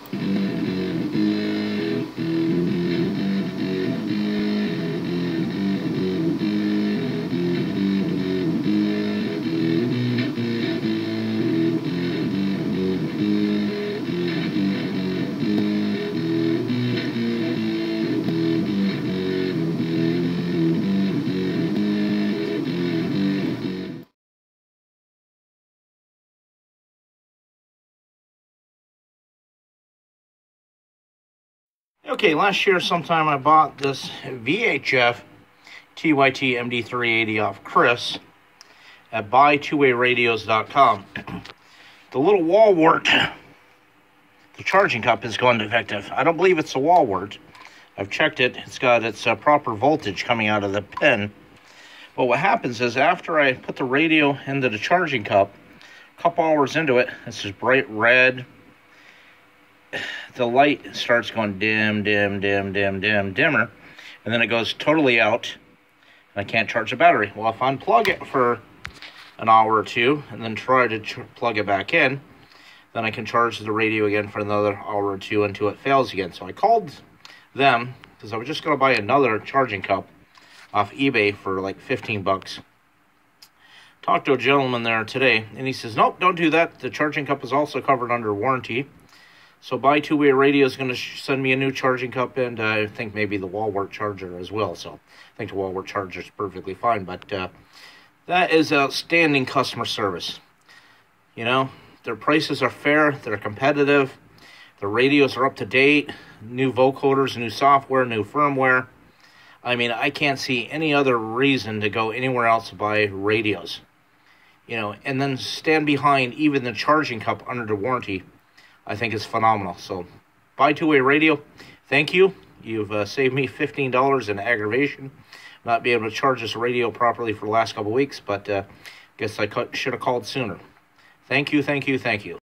Okay, last year sometime I bought this VHF TYT MD380 off Chris at BuyTwoWayRadios.com. The little wall wart, the charging cup, is gone defective. I don't believe it's a wall wart. I've checked it. It's got its proper voltage coming out of the pin. But what happens is after I put the radio into the charging cup, a couple hours into it, it's this bright red. The light starts going dim, dim, dim, dim, dim, dimmer, and then it goes totally out, and I can't charge the battery. Well, if I unplug it for an hour or two, and then try to plug it back in, then I can charge the radio again for another hour or two until it fails again. So I called them, because I was just going to buy another charging cup off eBay for like 15 bucks. Talked to a gentleman there today, and he says, nope, don't do that. The charging cup is also covered under warranty. So BuyTwoWay Radio is going to send me a new charging cup, and I think maybe the wall wart charger as well. So I think the wall wart charger is perfectly fine. But that is outstanding customer service. You know, their prices are fair. They're competitive. The radios are up to date. New vocoders, new software, new firmware. I mean, I can't see any other reason to go anywhere else to buy radios. You know, and then stand behind even the charging cup under the warranty, I think is phenomenal. So, BuyTwoWay Radio, thank you. You've saved me $15 in aggravation, not being able to charge this radio properly for the last couple weeks, but guess I should have called sooner. Thank you, thank you, thank you.